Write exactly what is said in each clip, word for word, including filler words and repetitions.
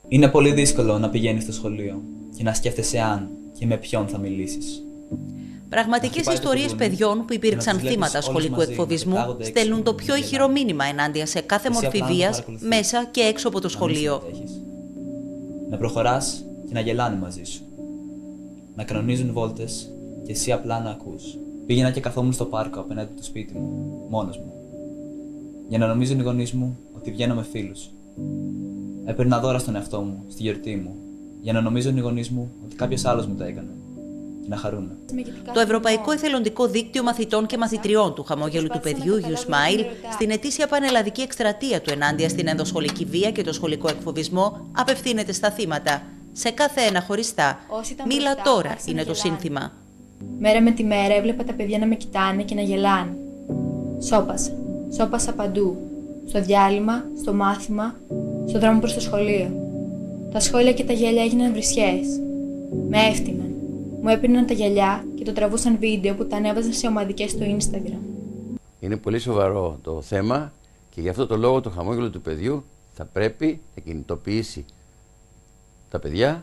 Είναι πολύ δύσκολο να πηγαίνεις στο σχολείο και να σκέφτεσαι αν και με ποιον θα μιλήσεις. Πραγματικές ιστορίες παιδιών που υπήρξαν θύματα σχολικού εκφοβισμού στέλνουν το πιο ηχηρό μήνυμα ενάντια σε κάθε μορφή βίας μέσα και έξω από το σχολείο. Να προχωράς και να γελάνε μαζί σου. Να κανονίζουν βόλτες και εσύ απλά να ακούς. Πήγαινα και καθόμουν στο πάρκο απέναντι του σπίτι μου, μόνος μου. Για να νομίζουν οι γονείς μου ότι βγαίνω με φίλους. Έπαιρνα δώρα στον εαυτό μου, στη γιορτή μου, για να νομίζουν οι γονείς μου ότι κάποιος άλλος μου τα έκανε. Και να χαρούν. Το Ευρωπαϊκό Εθελοντικό Δίκτυο Μαθητών και Μαθητριών του Χαμόγελου του Παιδιού, You Smile, στην ετήσια πανελλαδική εκστρατεία του ενάντια στην ενδοσχολική βία και το σχολικό εκφοβισμό, απευθύνεται στα θύματα. Σε κάθε ένα χωριστά. Μίλα τώρα είναι το σύνθημα. Μέρα με τη μέρα έβλεπα τα παιδιά να με κοιτάνε και να γελάνε. Σώπασα. Σώπασα παντού. Στο διάλειμμα, στο μάθημα, στο δρόμο προς το σχολείο. Τα σχόλια και τα γέλια έγιναν βρισιές. Με έφτυναν. Μου έπαιρναν τα γυαλιά και το τραβούσαν βίντεο που τα ανέβαζαν σε ομαδικές στο Instagram. Είναι πολύ σοβαρό το θέμα και γι' αυτό το λόγο το Χαμόγελο του Παιδιού θα πρέπει να κινητοποιήσει τα παιδιά,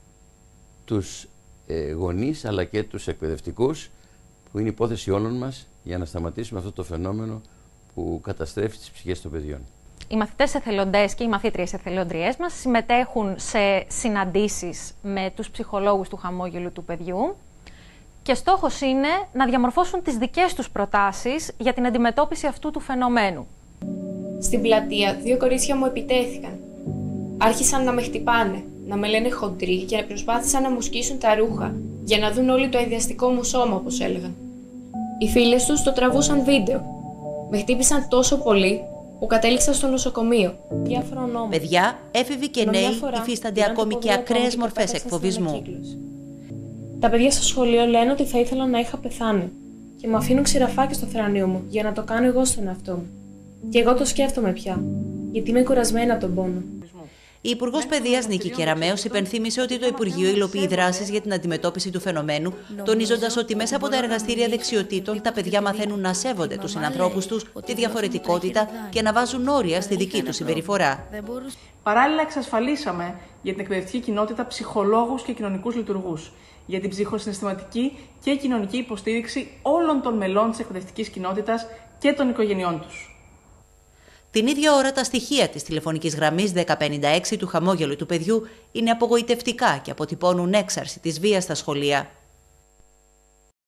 τους ε, γονείς αλλά και τους εκπαιδευτικούς, που είναι υπόθεση όλων μας, για να σταματήσουμε αυτό το φαινόμενο που καταστρέφει τις ψυχές των παιδιών. Οι μαθητές εθελοντές και οι μαθήτριες εθελοντριές μας συμμετέχουν σε συναντήσεις με τους ψυχολόγους του Χαμόγελου του Παιδιού και στόχος είναι να διαμορφώσουν τις δικές τους προτάσεις για την αντιμετώπιση αυτού του φαινομένου. Στην πλατεία, δύο κορίτσια μου επιτέθηκαν. Άρχισαν να με χτυπάνε, να με λένε χοντρή και προσπάθησαν να μου σκίσουν τα ρούχα για να δουν όλοι το αειδιαστικό μου σώμα, όπως έλεγαν. Οι φίλες τους το τραβούσαν βίντεο. Με χτύπησαν τόσο πολύ που κατέληξα στο νοσοκομείο. Παιδιά, έφηβοι και νέοι υφίστανται ακόμη και ακραίες μορφές εκφοβισμού. Τα παιδιά στο σχολείο λένε ότι θα ήθελα να είχα πεθάνει και μου αφήνουν ξηραφάκι στο θρανίο μου για να το κάνω εγώ στον εαυτό μου. Και εγώ το σκέφτομαι πια, γιατί είμαι κουρασμένη από τον πόνο. Η Υπουργός Παιδείας Νίκη Κεραμέως υπενθύμησε ότι το Υπουργείο υλοποιεί δράσεις για την αντιμετώπιση του φαινομένου, τονίζοντας ότι μέσα από τα εργαστήρια δεξιοτήτων τα παιδιά μαθαίνουν να σέβονται τους συνανθρώπους τους, τη διαφορετικότητα και να βάζουν όρια στη δική τους συμπεριφορά. Παράλληλα, εξασφαλίσαμε για την εκπαιδευτική κοινότητα ψυχολόγους και κοινωνικούς λειτουργούς, για την ψυχοσυναισθηματική και κοινωνική υποστήριξη όλων των μελών της εκπαιδευτικής κοινότητας και των οικογενειών τους. Την ίδια ώρα, τα στοιχεία της τηλεφωνικής γραμμής δέκα πενήντα έξι του Χαμόγελου του Παιδιού είναι απογοητευτικά και αποτυπώνουν έξαρση της βίας στα σχολεία.